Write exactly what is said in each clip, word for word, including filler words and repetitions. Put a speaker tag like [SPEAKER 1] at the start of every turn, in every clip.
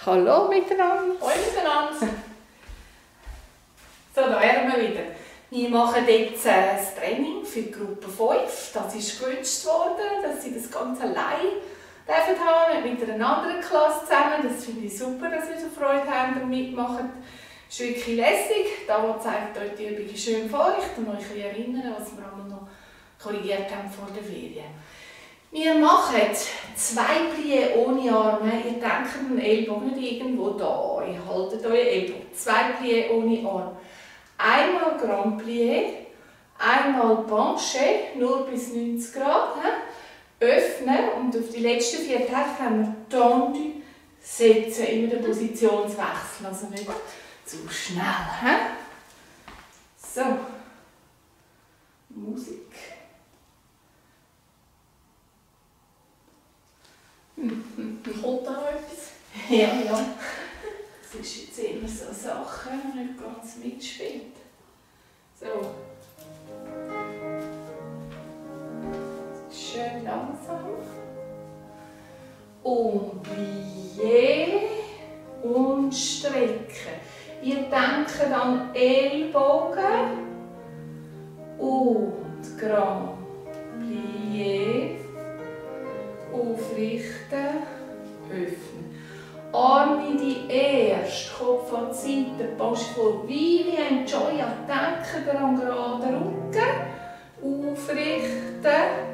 [SPEAKER 1] Hallo miteinander.
[SPEAKER 2] Hallo miteinander. So, da wären wir wieder. Wir machen jetzt äh, das Training für die Gruppe fünf. Das ist gewünscht worden, dass sie das ganz allein dürfen haben, mit einer anderen Klasse zusammen. Das finde ich super, dass wir so Freude haben und mitmachen. Es ist wirklich lässig. Da zeigt euch die Übung schön vor. Ich kann euch erinnern, was wir einmal noch korrigiert haben vor der Ferien. Wir machen zwei Pliés ohne Arme. Ihr denkt an den Ellbogen nicht irgendwo da. Ihr haltet euren Ellbogen. Zwei Pliés ohne Arm. Einmal Grand Plié, einmal Penché, nur bis neunzig Grad. He? Öffnen und auf die letzten vier Tage haben wir tendu, setzen, immer den Positionswechsel, also nicht zu schnell. He? So, Musik. Kommt da noch etwas? Ja, ja. Das ist jetzt immer so Sachen, die man nicht ganz mitspielt. So. Schön langsam. Und Plié und strecken. Ihr denkt an Ellbogen und Grand Plié. Aufrichten, öffnen. Arme in die erste, Kopf an die Seite, Pass vor wie wie ein Joya. Denken daran geraden Rücken. Aufrichten,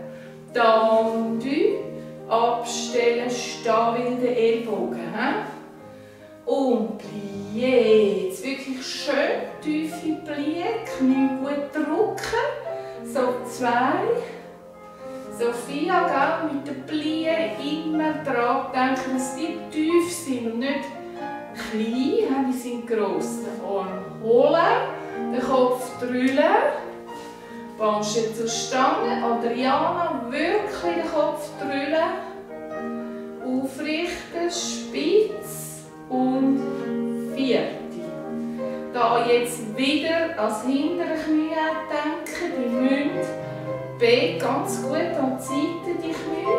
[SPEAKER 2] tendu, abstellen, stehen wie der Ellbogen. He? Und Plié. Jetzt wirklich schön tiefe Plié, Knie gut drücken. So zwei. Sophia, gell, mit den Plié immer dran denken, dass die tief sind und nicht klein, die sind gross. Den Arm holen, den Kopf drüllen, Penché zur Stange, Adriana, wirklich den Kopf drüllen, aufrichten, spitz und vierte. Da jetzt wieder als hintere Knie denken, die müssen B ganz gut an die Seite, die Knie.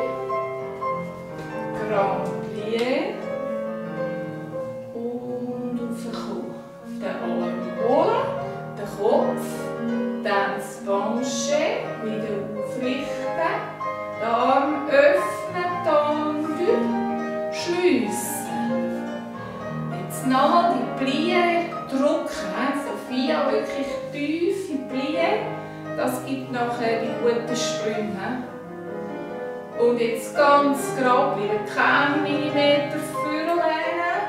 [SPEAKER 2] Grand Plié. Und raufkommen. Den Arm holen, den Kopf, dann das Penché, wieder aufrichten, den Arm öffnen, tendu, schliessen. Jetzt nochmal die Plié drücken. Sophia, wirklich tiefe Plié. Das gibt nachher die guten Sprünge. Und jetzt ganz gerade bleiben, keinen Millimeter vorlehnen.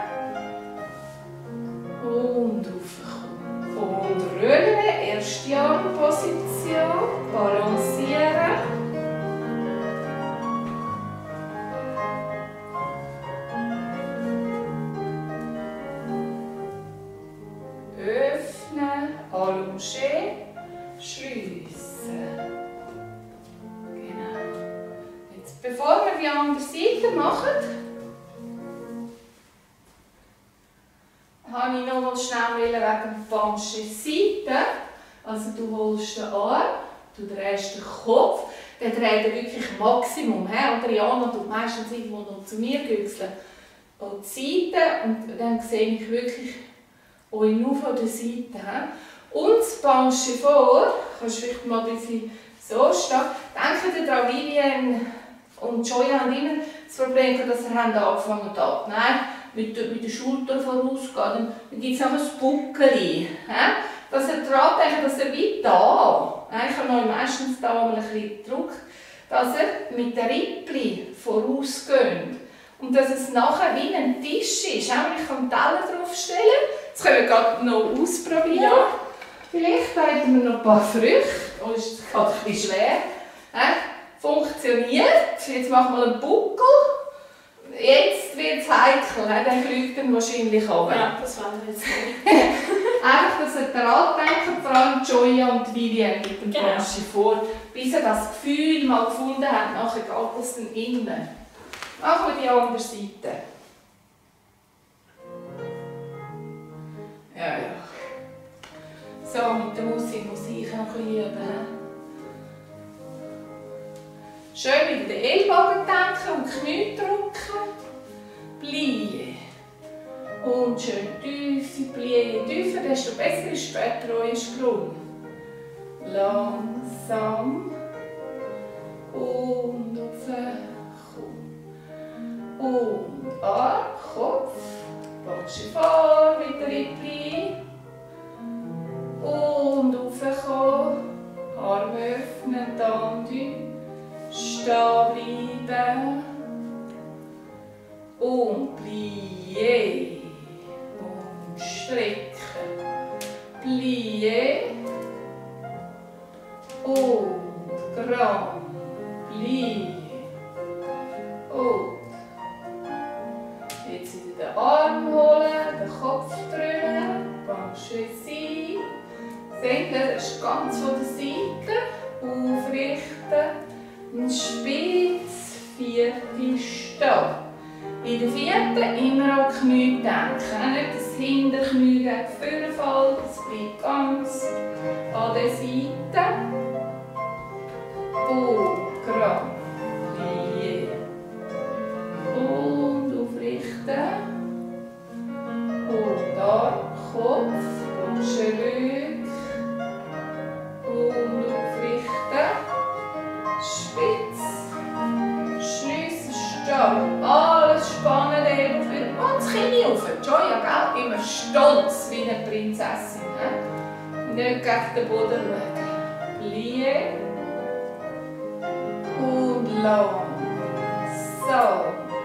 [SPEAKER 2] Und raufkommen. Und rollen, erste Armposition, balancieren. Öffnen, allongé. Schliessen. Genau. Jetzt, bevor wir die andere Seite machen, habe ich noch mal schnell wegen dem Penché Seite. Also du holst den Arm, du drehst den Kopf, dann dreht er wirklich Maximum. He? Adriana tut meistens irgendwo noch zu mir güchseln. An die Seite und dann sehe ich wirklich euch nur von der Seite. He? Und das Penché vor, kannst du vielleicht mal ein bisschen so stehen. Denkt daran, Vivian und Joya haben immer das Problem, dass sie angefangen haben, nein, mit der, mit der Schulter vorausgehen. Dann gibt es noch ein Buckeli. Dass ihr daran denkt, dass ihr wie da, ich habe noch meistens da mal ein bisschen gedrückt, dass ihr mit den Rippli vorausgeht. Und dass es nachher wie ein Tisch ist. Ich kann einen Teller draufstellen. Das können wir gerade noch ausprobieren. Ja. Vielleicht haben wir noch ein paar Früchte. Oh, das ist gerade ein bisschen schwer. Äh, funktioniert. Jetzt machen wir einen Buckel. Jetzt wird es heikel. Äh, dann fliegt er wahrscheinlich runter.
[SPEAKER 1] Ja, das wollen wir jetzt nicht.
[SPEAKER 2] Einfach, dass ihr daran denkt, vor allem Joya und Vivian mit dem
[SPEAKER 1] Genau.
[SPEAKER 2] Penché vor. Bis ihr das Gefühl mal gefunden habt, nachher geht das dann innen. Machen wir die andere Seite. Ja, ja. So, mit der Musik muss ich noch ein bisschen üben. Schön wieder den Ellbogen denken und die Knie drücken. Plié. Und schön tiefe Plie, tiefer, desto besser ist später euer Sprung. Langsam und auf komm. Und an, Kopf, Batsche vor, wieder in die Plie. Und raufkommen, Arme öffnen, Tendu, stehen bleiben. Und Plie und strecken, Plie und Grand, Plie und jetzt wieder den Arm holen, den Kopf drehen, Penché sein, Sender ist ganz von der Seite, aufrichten, und spitz, vierte stehen. In der vierten immer an die Knie denken. Nicht das Hinterknie gegen vorne fällt, es bleibt ganz an der Seite. Und gerade Plie. Und aufrichten. Und Arm, Kopf, Planche Rück. Und aufrichten. Spitz. Schliessen, stehen. Alles spannen, der und das Kinn rauf. Joya, gell? Immer stolz wie eine Prinzessin. He? Nicht gegen den Boden schauen. Plie. Und lang. So.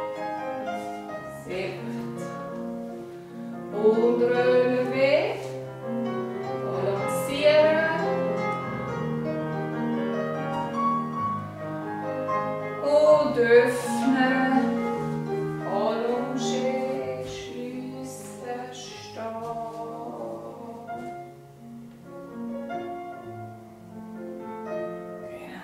[SPEAKER 2] Sehr gut. Und relevé. Balancieren. Und öffnen. Allongé, schliessen, stehen. Genau.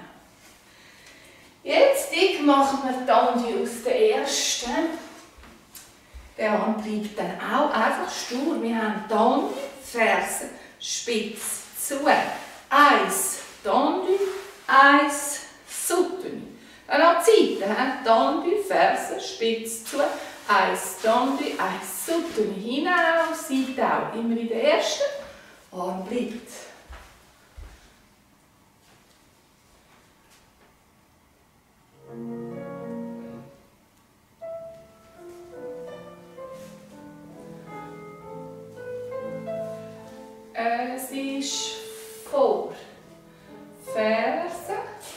[SPEAKER 2] Jetzt machen wir Tendu aus der ersten. Der Arm bleibt dann auch einfach stur. Wir haben Tendu, Ferse, spitz zu. Eins, Tendu, eins, soutenu. Dann an die Seite, Tendu, Ferse, spitz zu. Eins, Tendu, eins, soutenu. Hinaus, Seite auch. Immer in der ersten. Arm bleibt. Es ist vor, Ferse,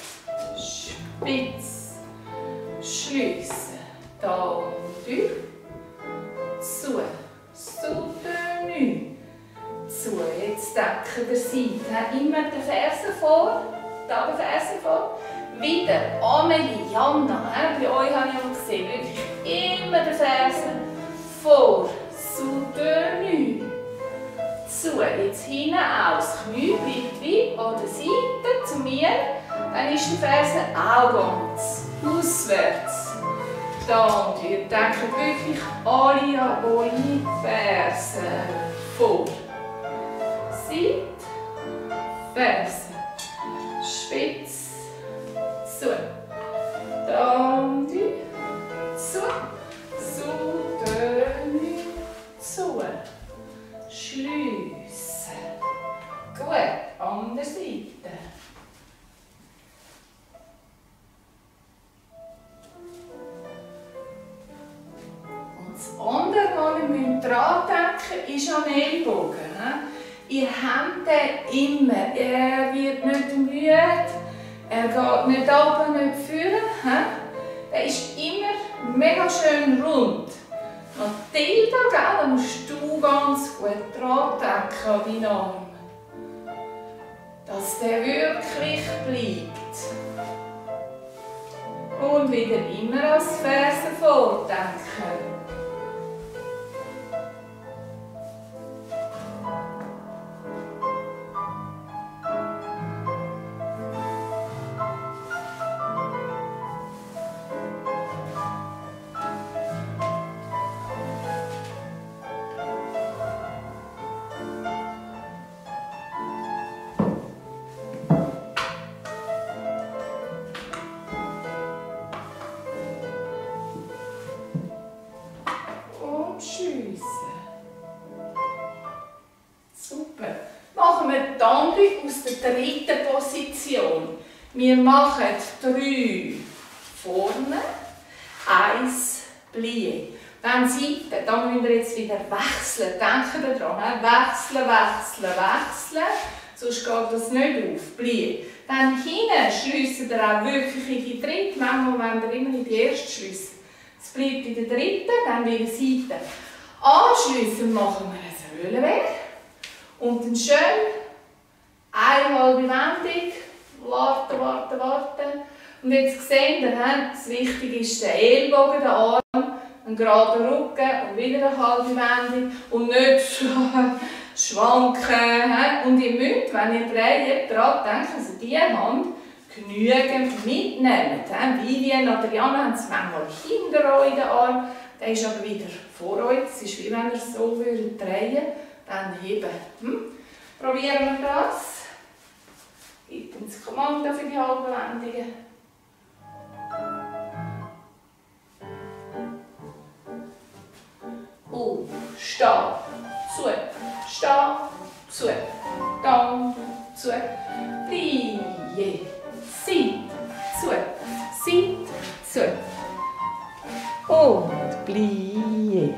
[SPEAKER 2] spitz, schliessen, Tendu, zu, soutenu, zu. Jetzt decken der Seite, immer die Ferse vor, da die Ferse vor, wieder Amelie, Jana, bei euch habe ich auch gesehen, wirklich immer die Ferse vor, soutenu. Zu, jetzt hinten aus, Knie bleibt wie an der Seite zu mir, dann ist die Ferse auch ganz auswärts. Dann, ihr denkt wirklich alle an eure Ferse vor. Seite, Ferse, spitz, zu, Tendu, zu, soutenu, zu. Schliessen. Gut, andere Seite. Und das andere, was wir dran denken, ist an den Ellbogen. Ihr habt den immer. Er wird nicht müde, er geht nicht runter, nicht vorne. Der ist immer mega schön rund. Mathilda, gell, da musst du ganz gut dran denken an deinen Arm. Dass der wirklich bleibt. Und wieder immer als Ferse vordenken. Übung aus der dritten Position. Wir machen drei vorne, eins Plie. Dann Seite, da müssen wir jetzt wieder wechseln. Denken daran, wechseln, wechseln, wechseln. Sonst geht das nicht auf. Plie. Dann hinten schliessen wir auch wirklich in die dritte. Manchmal wollen wir immer in die erste schliessen. Es bleibt in der dritten, dann wieder Seite. Anschliessend machen wir eine Höhlenweg. Und dann schön eine halbe Wendung. Warten, warten, warten. Und jetzt seht ihr, das Wichtige ist der Ellbogen, der Arm, ein gerader Rücken und wieder eine halbe Wendung. Und nicht schwanken. Und ihr müsst, wenn ihr dreht, daran denken, also diese Hand genügend mitnehmen. Vivian und Adriana haben es manchmal hinter euch in den Arm, der ist aber wieder vor euch. Es ist wie wenn ihr es so drehen würdet, dann heben. Hm? Probieren wir das. Gebt uns das Kommando für die halben Wendungen. Und stehen, zu, stehen, zu, dann, zu, plie, Seite, zu, Seite, zu. Und plie.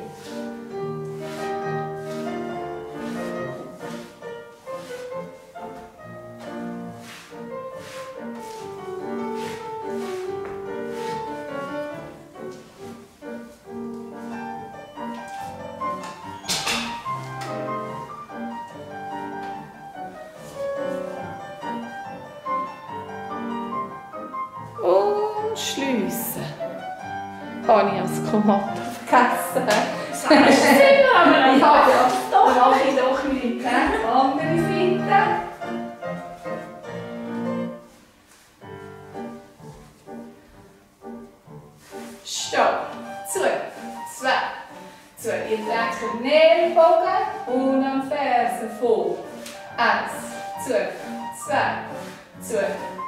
[SPEAKER 2] Schliessen. Habe ich das Kommando vergessen?
[SPEAKER 1] Sagst du es immer, aber ich habe ja doch.
[SPEAKER 2] Dann mache ich doch wieder die andere Seite. Stopp. Zu. Zwei. Zu. Ihr denkt den Ellbogen und am Fersen vor. Eins. Zu. Zwei. Zu.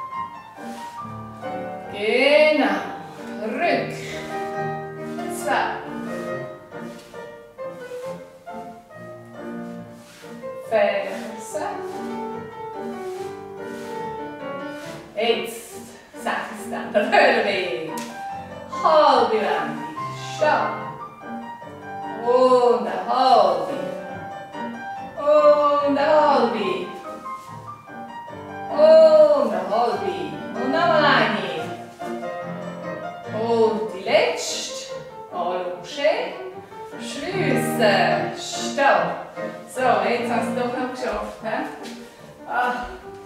[SPEAKER 2] Genau. Rück. Zwei. Ferse. Jetzt sag es dann der Höhlenweg. Halbe Wendung. Stopp. Und eine halbe. Und eine halbe. Und eine halbe. Und nochmal eine. Und die letzte. Allongé. Schliessen. Stopp. So, jetzt hast du es doch noch geschafft. He? Ah.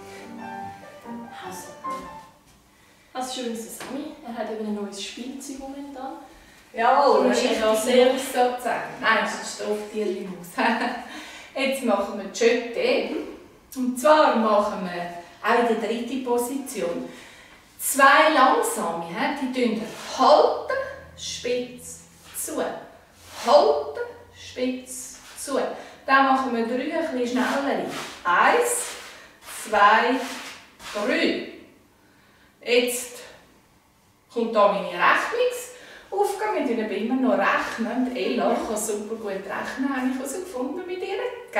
[SPEAKER 1] Also schön ist es Sammy. Er hat eben ein neues Spielzeug momentan.
[SPEAKER 2] Jawohl,
[SPEAKER 1] das ist
[SPEAKER 2] richtig
[SPEAKER 1] ja sehr
[SPEAKER 2] sozusagen. Nein, das ist ein Stofftierli-Maus. Jetzt machen wir die Jeté. Und zwar machen wir auch in der dritten Position zwei langsame. Die tun wir halten, spitz, zu. Halten, spitz, zu. Dann machen wir drei ein bisschen schnellere. Eins, zwei, drei. Jetzt kommt hier meine Rechnungsaufgabe. Wir tun immer noch rechnen. Und Ella kann super gut rechnen, habe ich herausgefunden mit ihr.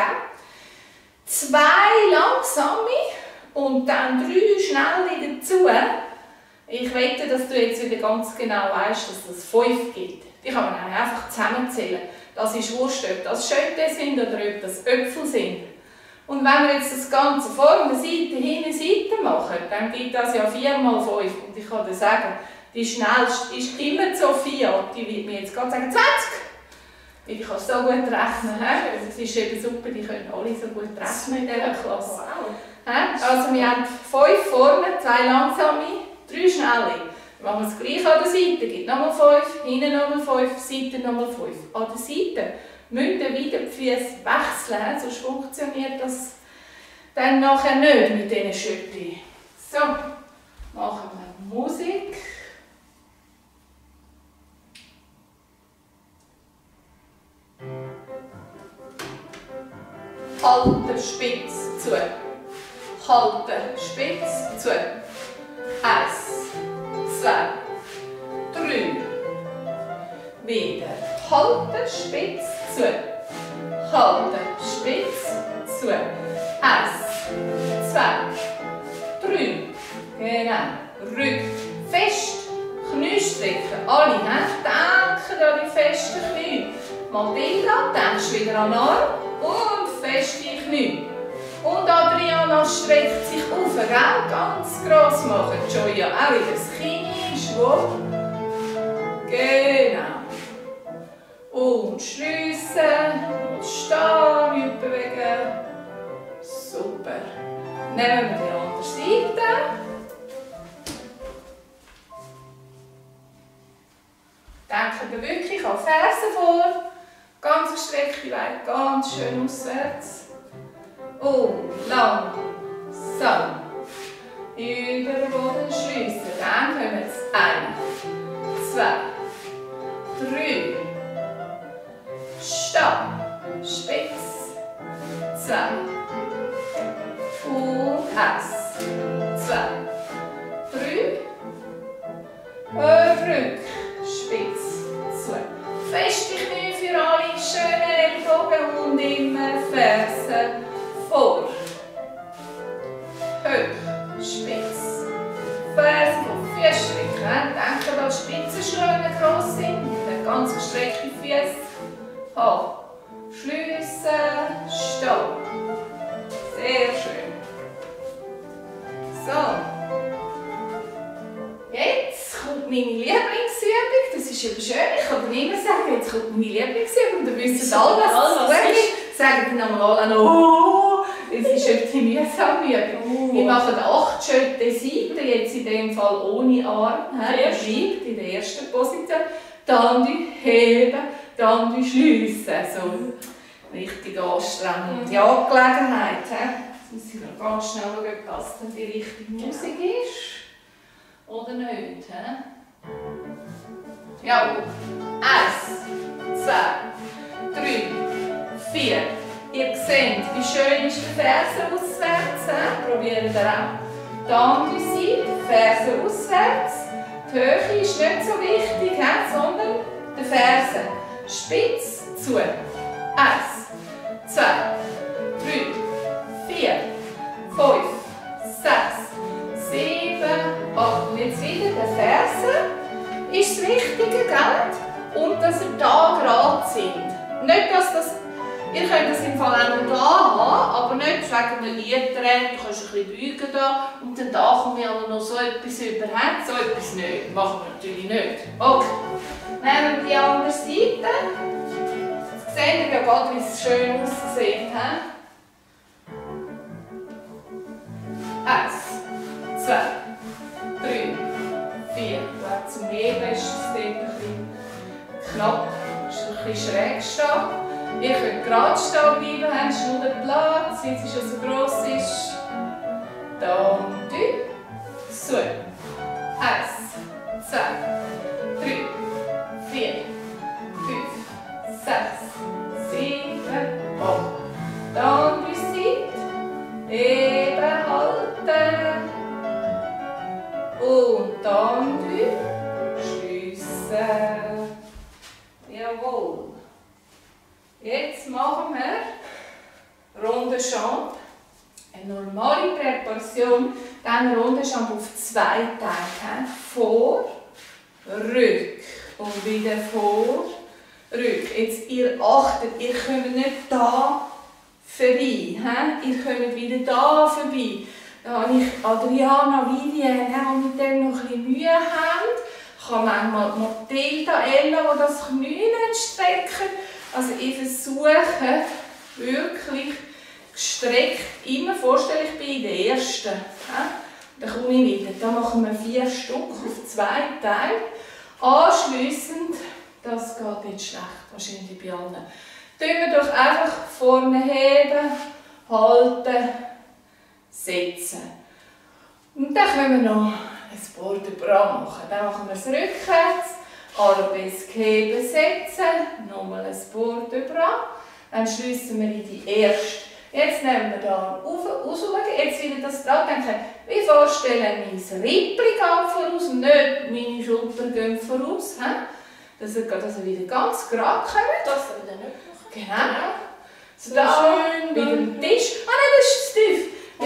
[SPEAKER 2] Zwei langsame und dann drei schnelle dazu. Ich wette, dass du jetzt wieder ganz genau weißt, dass es fünf gibt. Die kann man einfach zusammenzählen. Das ist wurscht, ob das Schöte sind oder ob das Äpfel sind. Und wenn wir jetzt das Ganze vorne, Seite, hinten, Seite machen, dann gibt das ja vier mal fünf. Und ich kann dir sagen, die schnellste ist immer Sophia. Die wird mir jetzt gerade sagen, zwanzig. Weil ich kann so gut rechnen. He? Es ist eben super, die können alle so gut rechnen in dieser Klasse. Wow. Also wir haben fünf vorne, zwei langsame, drei schnelle. Dann machen wir es gleich an der Seite. Gibt nochmal fünf, hinten nochmal fünf, Seite nochmal fünf. An der Seite müsst ihr wieder die Füße wechseln, sonst funktioniert das dann nachher nicht mit diesen Schöpfen. So, machen wir Musik. Halten, spitz, zu. Halten, spitz, zu. Eins, zwei, drei. Wieder. Halten, spitz, zu. Halten, spitz, zu. Eins, zwei, drei. Genau. Rücken fest. Knie strecken. Alle, he? Denken an die festen Knie. Matilda, denkst wieder an den Arm und fest die Knie. Und Adriana streckt sich auf, gell? Ganz gross machen. Joya auch wieder das Kinn, schwupp. Genau. Und schliessen. Und stehen, nicht bewegen. Super. Nehmen wir die andere Seite. Denken wir wirklich an Fersen vor. Ganz gestreckte Beine, ganz schön auswärts. Und lang. So. Über den Boden schliessen. Dann kommen jetzt eins, zwei, drei. Stehen. Spitz. Zwei. Und eins, zwei, drei. Rück. Spitz. Zwei. Feste Knie für alle. Schöne Ellbogen und immer Fersen vor. Hoch. Spitz. Fersen auf Füße strecken. Denken, dass die Spitzenschleunen gross sind. Dann ganz gestreckte Füße. Halten. Schliessen. Stehen. Sehr schön. So. Jetzt kommt meine Lieblingsübung. Das ist eben schön. Ich kann dir immer sagen, jetzt kommt meine Lieblingsübung. Und dann wissen alle, was es zu tun ist. Sagen dann nochmal an, oh, das ist eben die mühsame Übung.
[SPEAKER 1] Oh.
[SPEAKER 2] Wir machen acht Schritte Seite, jetzt in dem Fall ohne Arm. Er bleibt in der ersten Position. Dann die heben, dann die schliessen. So richtig anstrengend. Die Angelegenheit. Jetzt muss ich noch ganz schnell schauen, ob das dann die richtige Musik ist. Oder nicht? He? Jawohl. Eins, zwei, drei, vier. Ihr seht, wie schön ist der Fersen auswärts. He? Probiert ihr auch. Die andere Seite, Fersen auswärts. Die Höhe ist nicht so wichtig, he? Sondern der Fersen. Spitz zu. Eins, zwei, drei, vier, fünf, sechs, sieben, acht. Und jetzt wieder der Fersen ist das Wichtige, gell? Und dass ihr da gerade sind. Nicht, dass das, ihr könnt das im Fall auch noch da haben, aber nicht wegen einem Liedtrend, du kannst ein bisschen beugen da und dann da kommen wir aber noch so etwas überhand, so etwas nicht. Machen wir natürlich nicht. Okay. Nehmen wir die andere Seite. Jetzt seht ihr ja gerade, wie es schön aussieht. Eins, zwei, drei, vier. Zum Heben ist es dort ein bisschen knapp, ist ein bisschen schräg stehen. Ihr könnt gerade stehen bleiben, habt nur den Platz, jetzt ist es so gross ist. Dann drei. So. Eins, zwei, drei, vier, fünf, sechs, sieben, acht. Dann die Seite. Eben halten. Und dann schliessen. Jawohl. Jetzt machen wir Rundenschamp. Eine normale Präparation. Dann Rundenschamp auf zwei Teile. Vor, Rück. Und wieder vor, Rück. Jetzt ihr achtet, ihr kommt nicht da vorbei. He? Ihr kommt wieder da vorbei. Da habe ich Adriana, Vivienne, die mit dem noch ein bisschen Mühe haben. Ich habe manchmal Matilda, Ella, die das Knie nicht strecken. Also ich versuche wirklich gestreckt, immer vorstelle ich bin in der ersten. Dann komme ich wieder. Da machen wir vier Stück auf zwei Teile. Anschliessend, das geht jetzt schlecht, wahrscheinlich bei allen. Tun wir doch einfach vorne heben, halten, setzen. Und dann können wir noch ein Bord-de-bras machen. Dann machen wir es rückwärts, Arabesk heben, setzen, nochmal ein Bord-de-bras. Dann schliessen wir in die erste. Jetzt nehmen wir hier rauf, rausschauen, jetzt wieder das dran denken. Wie vorstellen, mein Rippli geht voraus und nicht meine Schultern gehen voraus. He? Dass er, dass er wieder ganz gerade kommt.
[SPEAKER 1] Das wieder nicht machen.
[SPEAKER 2] Genau. So,
[SPEAKER 1] So
[SPEAKER 2] da
[SPEAKER 1] schön
[SPEAKER 2] wieder am Tisch. Ah nein, das ist zu tief.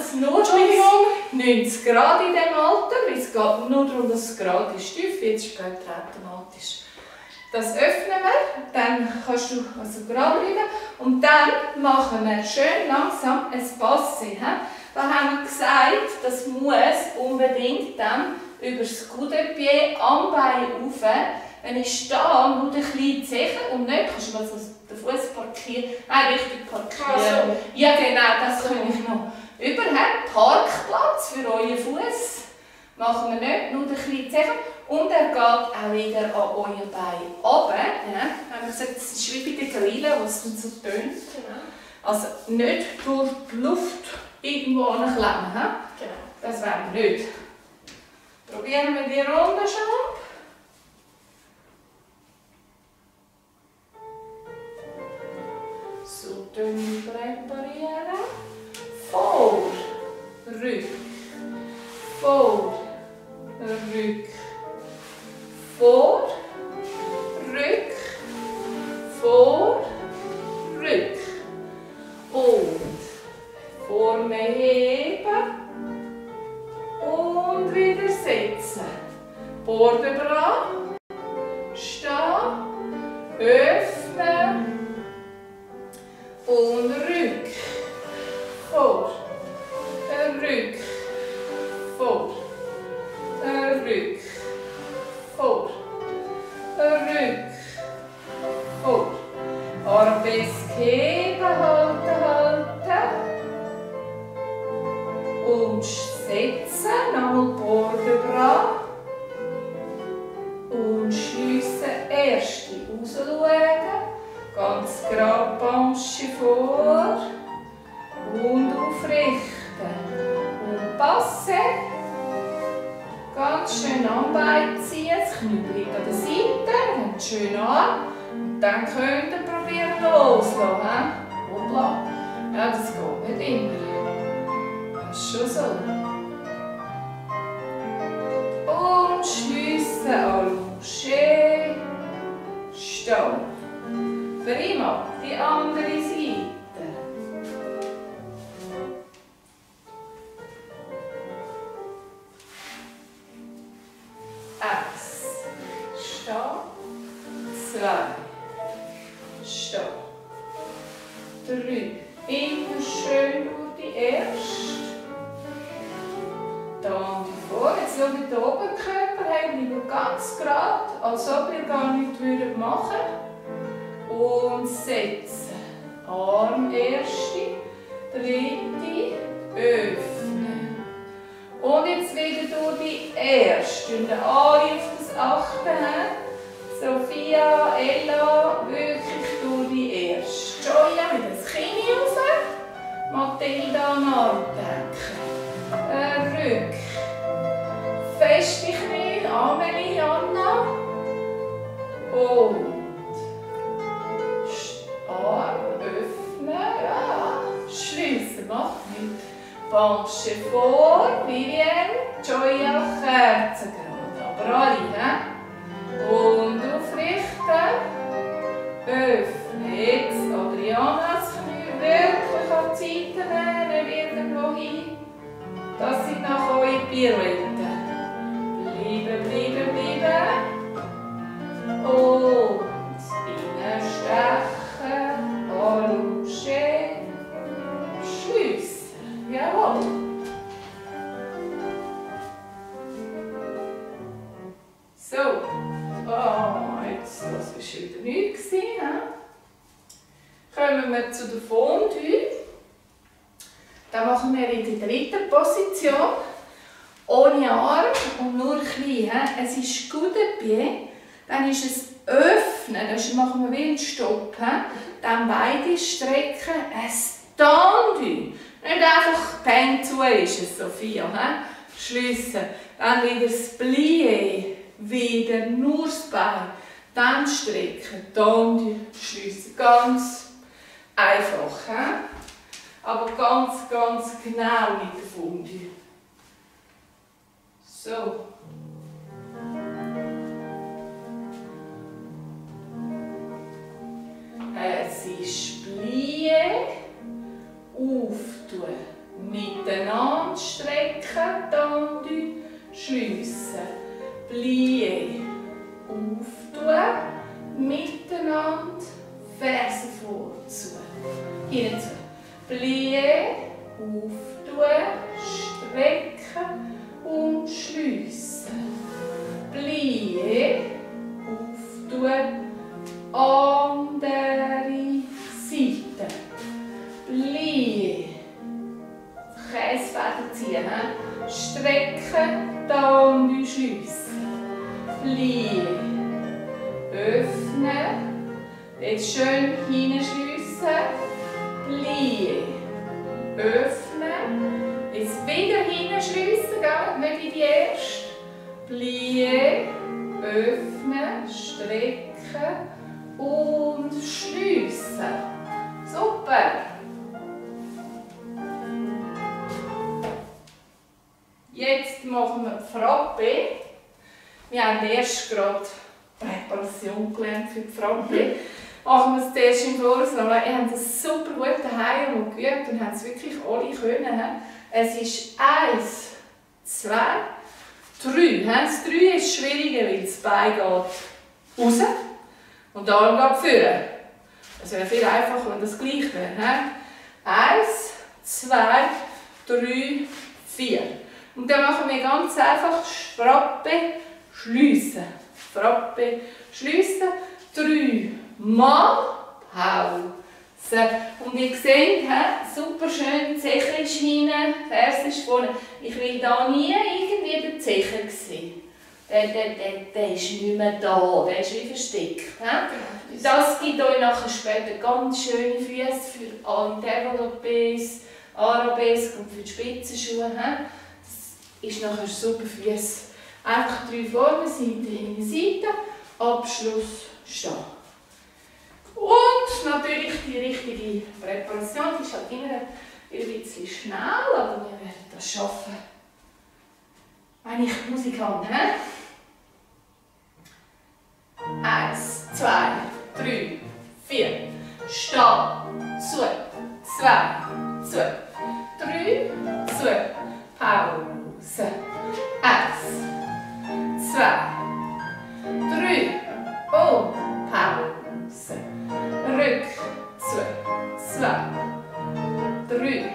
[SPEAKER 2] es nur bis neunzig Grad in diesem Alter, weil es geht nur darum, dass es gerade ist, tief wird, später automatisch. Das öffnen wir, dann kannst du also gerade bleiben und dann machen wir schön langsam ein Passé. Da haben wir gesagt, das muss unbedingt dann über das Coude-Pied am Bein rauf. Wenn ich stehe, nur ein kleines Zeichen und nicht, kannst du mal so den Fuß parkieren, nein, richtig parkieren. Also. Ja genau, das kann ich noch. Überhaupt Parkplatz für euren Fuß machen wir nicht, nur ein kleines Zeichen. Und er geht auch wieder an euer Bein runter. Ja. Haben wir gesagt, das ist wie bei den Grillen, wo es dann so tönt. Genau. Also nicht durch die Luft irgendwo anklemmen. Genau. Das wollen wir nicht. Probieren wir die Runde schon. So dünn präparieren. Vor, Rück, vor, Rück, vor, Rück, vor, Rück. Und vorne heben und wieder setzen. Borde dran, stehen, öffnen und Rück, vor, Rück, vor, Rück, vor, Rück, vor. Arabesque heben, halten, halten. Und setzen, nochmal Borde dran. Und schliessen, erste rausschauen. Ganz gerade Pansche vor. Und aufrichten. Und passen. Ganz schön am Bein ziehen. Das Knie bleibt an der Seite. Und schön an. Und dann könnt ihr probieren loslassen. Hoppla. Ja, das geht nicht immer. Das ist schon so. Und schliessen. Allongé. Stehen. Prima. Die andere Seite. Eins. Stehen. Zwei. Stehen. Drei. Immer schön durch die erste. Dann die vor. Jetzt schaut den Oberkörper, bleibt ganz gerade, als ob ihr gar nichts machen würdet. Und setzen. Arm erste, dritte, öffnen. Und jetzt wieder durch die erste. Und alle auf das achte Hand. Sophia, Ella, wirklich durch die erste. Joya mit das Kinn rauf. Mathilda am Arm denken. Äh, Rück. Feste Knie. Amelie, Anna. Und Arm öffnen. Ja. Schliessen, macht nicht. Pansche vor. Vivienne, Joya, Kerzengrad. Aber alle, he? Und aufrichten. Öffnen. Jetzt Adrianas Knie wirklich an die Seite nehmen, nicht irgendwo hin. Das sind nach eure Pirouetten. Bleiben, bleiben, bleiben. Und reinstechen. Allongé. Schliessen. Jawohl. So. Oh, jetzt, das war wieder nichts. Kommen wir zu der Fondue. Da machen wir in der dritten Position. Ohne Arm und nur klein. Es ist Coude-Pied. Dann ist es öffnen. Das machen wir wie einen Stopp. Dann beide strecken. Ein Tendu. Nicht einfach Pen zu ist es, Sophia. Schliessen. Dann wieder das Plié. Wieder nur das Bein. Dann strecken. Tendu. Schliessen. Ganz einfach. Aber ganz, ganz genau mit der Fondue. So. Es ist Plié, auftun mit miteinander strecken, tendu, schliessen. Plié, auftun, miteinander, Ferse vor, zu. Hinten zu. Plié, auftun, strecken und schliessen. Plié, auftun, andere Seite. Plié, Käsefäden ziehen, strecken, tendu, schliessen. Plié, öffnen, jetzt schön hineinschliessen. Plié, öffnen, jetzt wieder hineinschliessen, nicht wie die erste. Plié, öffnen, strecken und schliessen. Super! Jetzt machen wir Frappe. Wir haben erst gerade Präparation gelernt für die Frappe. Machen wir es zuerst im Voraus. Ihr habt es super gut daheim und geübt und habt es wirklich alle können. Es ist eins, zwei, drei. Das drei ist schwieriger, weil das Bein geht raus und der Arm geht vorne. Es wäre viel einfacher, wenn das gleich wäre. eins, zwei, drei, vier. Und dann machen wir ganz einfach Frappe, schliessen. Frappe, schliessen. Drei Mal Pause. Und ihr seht, super schön, die Zeche ist hinten, Ferse ist vorne. Ich will da nie irgendwie den Zeche sehen. Der, der, der, der ist nicht mehr da, der ist wie versteckt. He? Das gibt euch nachher später ganz schöne Füße für alle Intervallopes, Arabesque und für die Spitzenschuhe. Das ist nachher super Füße. Einfach drei vorne, Seite, hinten, Seite, Abschluss, stehen. Und natürlich die richtige Präparation, die ist halt immer ein bisschen schnell, aber wir werden das schaffen, wenn ich die Musik habe. He? Eins, zwei, drei, vier. Stehen, zu, zwei, zu, drei, zu, Pause. Eins, zwei, drei und Pause. Rück, zu, zwei, drei,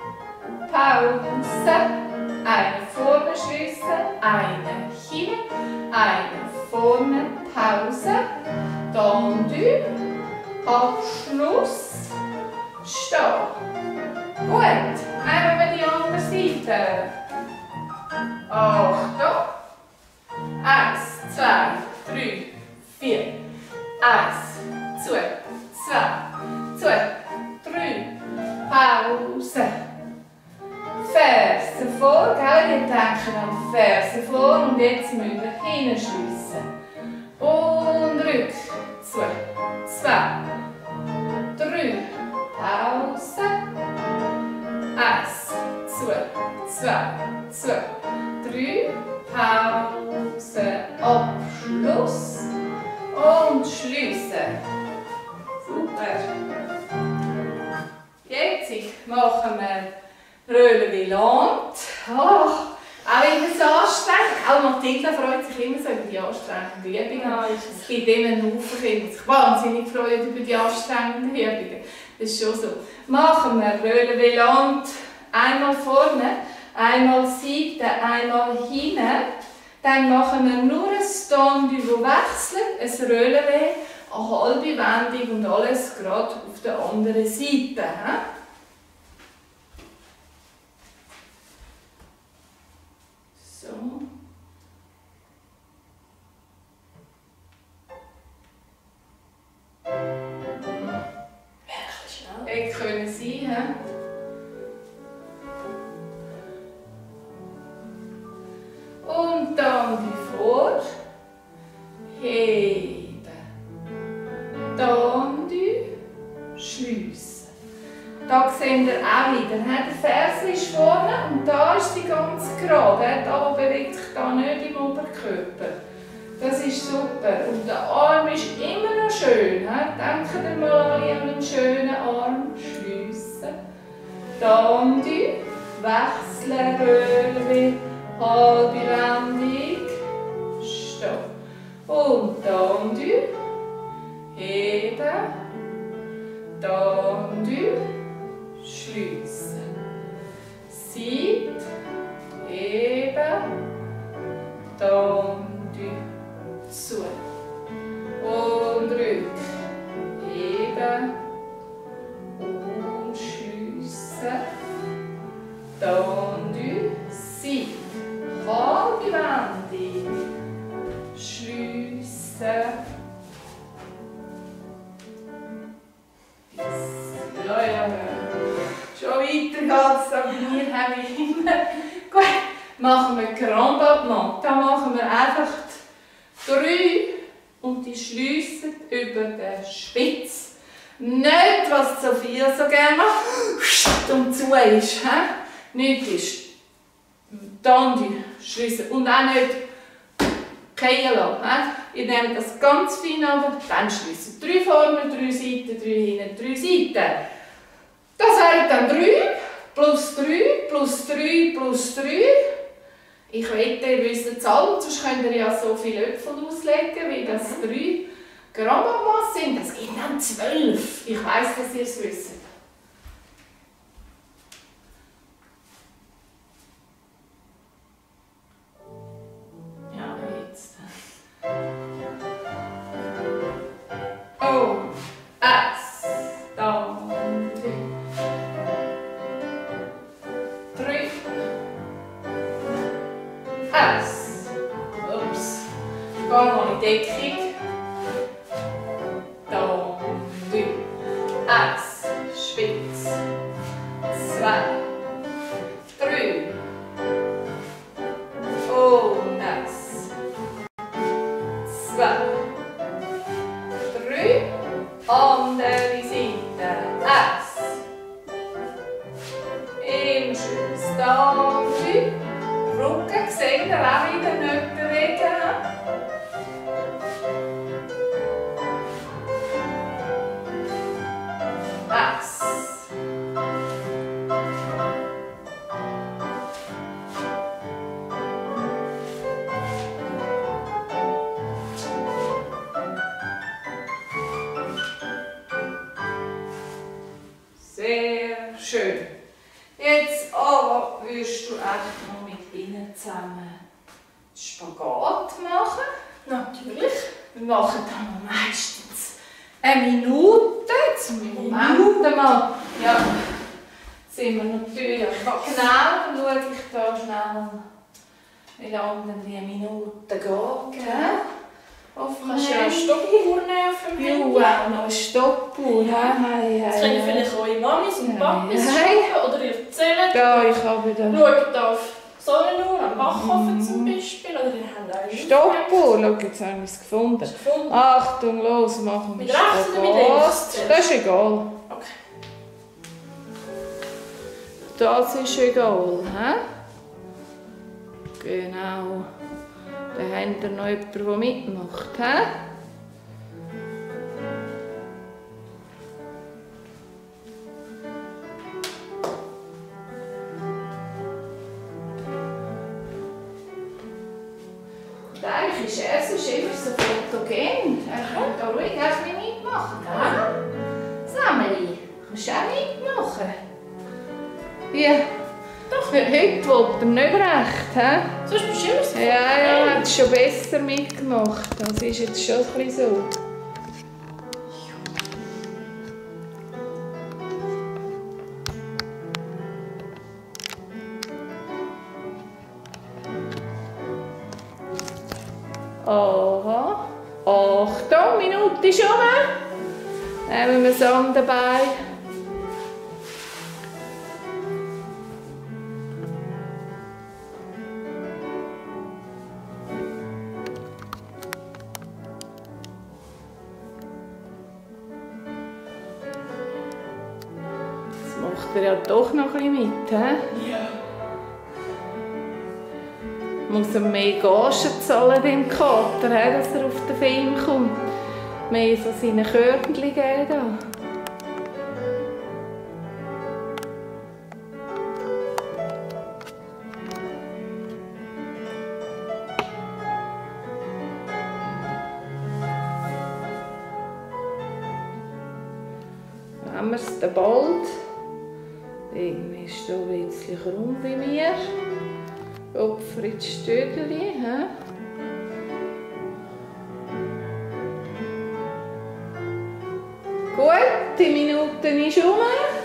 [SPEAKER 2] Pause. Eine vorne schliessen, eine hinten, eine vorne, Pause, tendu, Abschluss, stehen. Gut, nehmen wir die andere Seite. Achtung. Eins, zwei, drei, vier. Eins, zwei, zwei, zwei, drei. Pause. Ferse vor, gell? Wir denken an Ferse vor und jetzt müssen wir hinschliessen. Und rück. Zwei, zwei, drei. Pause. Eins, zwei, zwei, zwei, drei. Pause. Abschluss. Und schliessen. Super. Jetzt machen wir Relevé-Lente. Oh, auch immer so anstrengend. Auch Mathilda freut sich immer so über die anstrengenden Übungen. Es gibt immer einen Haufen Kinder, die sich wahnsinnig freuen über die anstrengenden Übungen. Das ist schon so. Machen wir Relevé-Lente. Einmal vorne, einmal Seite, einmal hinten. Dann machen wir nur ein Tendu, das wechselt, ein Relevé, eine halbe Wendung und alles gerade auf der anderen Seite. So. Wäre können Sie, he? Und dann die vor, heben, tendu, schliessen. Da sehen wir auch wieder, der Ferse ist vorne und da ist sie ganz gerade. Da bewegt sich da nicht im Oberkörper. Das ist super. Und der Arm ist immer noch schön. Denkt ihr mal an einen schönen Arm. Schliessen. Tendu. wechseln, Röllchen, halbe Wendung, stopp. Und tendu, heben, tendu, schliessen. Seite, heben, tendu, zu. Und Rücken, heben und schliessen. Tendu, Seite, halbe Wendung, schliessen. Ja, ja, ja. Schon weiter geht's, aber wir haben immer. Gut, machen wir Grand Battement. Da machen wir einfach drei und die schliessen über den Spitz. Nicht, was Sophia so gerne macht und zu ist. He? Nicht ist. Dann die schliessen. Und auch nicht fallen lassen. Ihr nehmt das ganz fein runter, dann schliessen. Drei vorne, drei Seiten, drei hinten, drei Seiten. Das wären dann drei, plus drei, plus drei, plus drei. Ich wette, ihr wisst die Zahl, sonst könnt ihr ja so viele Äpfel auslegen, wie das drei Gramm Masse sind. Das gibt dann zwölf. Ich weiss, dass ihr es wisst. Ja, jetzt. Oh, eins, dann drei, eins. Ups, geh mal in die Deckung. Dann drei, eins, spitz, zwei, drei. Und eins, zwei, drei. Andere Seite. Eins. Im Schuss. Dann drei. Rücken seht ihr auch wieder nicht bewegen. Eins. Sehr schön. Jetzt aber wirst du einfach noch mit ihnen zusammen Spagat machen.
[SPEAKER 1] Natürlich.
[SPEAKER 2] Wir machen dann meistens eine Minute. Zum Moment mal. Ja, sind wir natürlich genau. Dann schaue ich da schnell, wie lange denn die Minute geht.
[SPEAKER 1] Kannst du ja eine Stoppuhr nehmen auf dem Handy?
[SPEAKER 2] Ja, auch noch eine Stoppuhr.
[SPEAKER 1] Jetzt können vielleicht eure Mamis und Papis
[SPEAKER 2] Ja.
[SPEAKER 1] schauen oder ihr erzählen.
[SPEAKER 2] Ja, ich habe da.
[SPEAKER 1] Schaut auf Sonnenuhr, am Backofen zum Beispiel. Oder ihr habt eine
[SPEAKER 2] Stoppuhr, schau, jetzt habe ich es gefunden.
[SPEAKER 1] Hast du gefunden?
[SPEAKER 2] Achtung, los, machen wir
[SPEAKER 1] Mit rechts oder mit links?
[SPEAKER 2] Das ist egal.
[SPEAKER 1] Okay.
[SPEAKER 2] Das ist egal, hä? Genau. Da habt ihr noch jemanden, der mitmacht, hä? Und eigentlich ist er sonst immer so fotogen. Er könnte auch ruhig ein bisschen mitmachen, hä? Sammeli, kannst du auch mitmachen? Ja. Doch. Für heute wollte er nicht recht, hä?
[SPEAKER 1] Sonst bist du immer so.
[SPEAKER 2] Ja, ja, er hat es schon besser mitgemacht. Das ist jetzt schon ein bisschen so. Aha. Achtung, Minute schon mal. Nehmen wir Sand dabei. Macht er ja doch noch ein bisschen mit, he?
[SPEAKER 1] Ja.
[SPEAKER 2] Muss er mehr Gage zahlen dem Kater, he, dass er auf den Film kommt. Mehr so seine Körnchen geben da. haben wir es, der Bald. Irgendwie ist hier ein bisschen krumm bei mir. Gottfried Stödeli. Gut, die Minute ist um.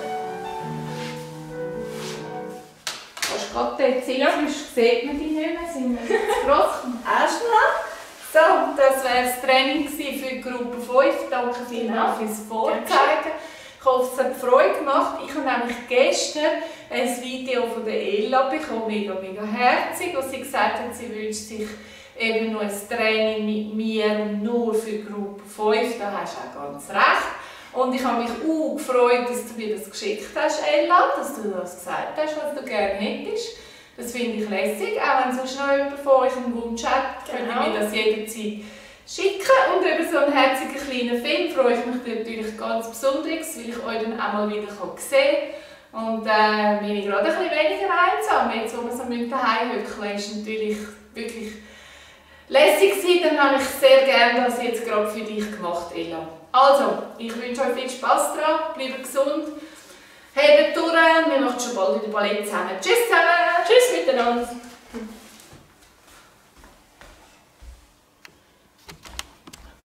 [SPEAKER 2] Kannst du gerade dort ziehen, sonst sieht man dich nicht mehr. Sind wir zu gross? Erst mal. So, das war das Training für die Gruppe fünf. Danke vielmals fürs Vorzeigen. Ich hoffe, es hat Freude gemacht. Ich habe nämlich gestern ein Video von der Ella bekommen, mega, mega herzig, wo sie gesagt hat, sie wünscht sich eben noch ein Training mit mir und nur für die Gruppe fünf. Da hast du auch ganz recht. Und ich habe mich auch gefreut, dass du mir das geschickt hast, Ella, dass du das gesagt hast, was du gerne hättest. Das finde ich lässig, auch wenn sonst noch jemand von euch einen Wunsch hat, könnt ihr mir das jederzeit schicken. Und über so einen herzigen kleinen Film freue ich mich natürlich ganz besonders, weil ich euch dann auch mal wieder sehen kann. Und äh, bin ich gerade ein bisschen weniger einsam. Jetzt, wo wir so mit daheim hückeln, ist natürlich wirklich lässig gewesen. Dann habe ich sehr gerne das jetzt gerade für dich gemacht, Ella. Also, ich wünsche euch viel Spass dran, bleibt gesund. Hebt durch, wir machen schon bald wieder Ballett zusammen. Tschüss zusammen!
[SPEAKER 1] Tschüss miteinander!